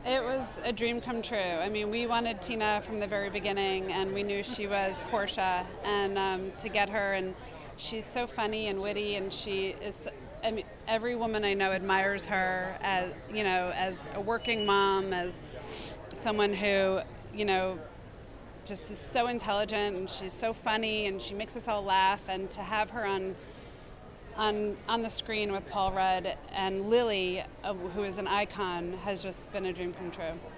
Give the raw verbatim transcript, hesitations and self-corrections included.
It was a dream come true. I mean, we wanted Tina from the very beginning, and we knew she was Portia, and um, to get her, and she's so funny and witty, and she is. I mean, every woman I know admires her as, you know, as a working mom, as someone who, you know, just is so intelligent, and she's so funny, and she makes us all laugh, and to have her on. On, on the screen with Paul Rudd and Lily, uh, who is an icon, has just been a dream come true.